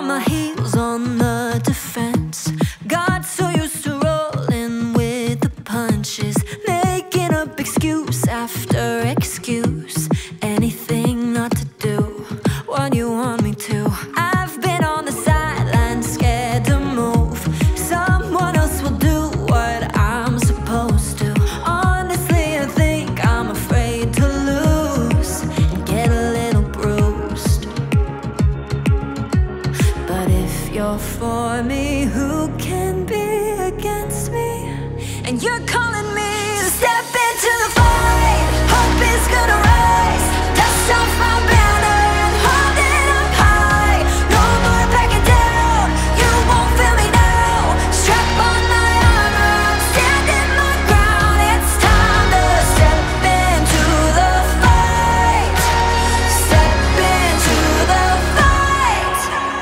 on my heels on the defense. Got so used to rolling with the punches, making up excuse after excuse. Anything not to do what you want me to. I've been on the sideline, scared to move. Someone else will do what I'm supposed to. Honestly, I think I'm afraid to lose and get a little bruised. But if you're for me, who can be against me? And you're calling me to step into the fight. Hope is gonna rise, dust off my banner and hold it up high. No more backing down, you won't feel me now. Strap on my armor, I'm standing my ground. It's time to step into the fight. Step into the fight.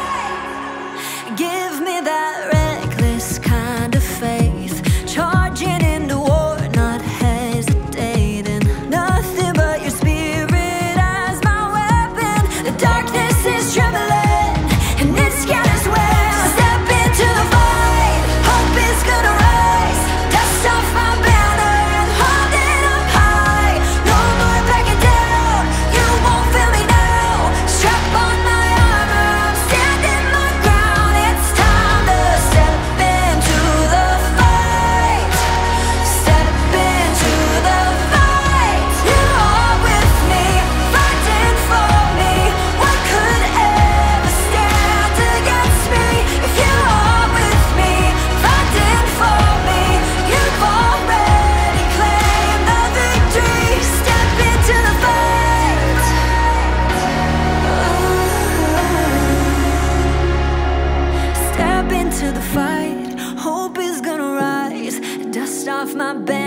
Give me that reckless kind of faith, charging into war, not hesitating. Nothing but your spirit as my weapon. The darkness is trembling and it's scared as well. Step into the fight, hope is gonna rise. Dust off my banner and hold it up high. No more backing down, you won't feel me now. Strap on my armor, I'm standing my ground. It's time to step into the fight. Step into the fight. You are with me, fighting for me. What could ever stand against me? If you are with me, fighting for me, you've already claimed the victory. Step into the fight. Step into the fight. Hope is gonna rise, dust off my back.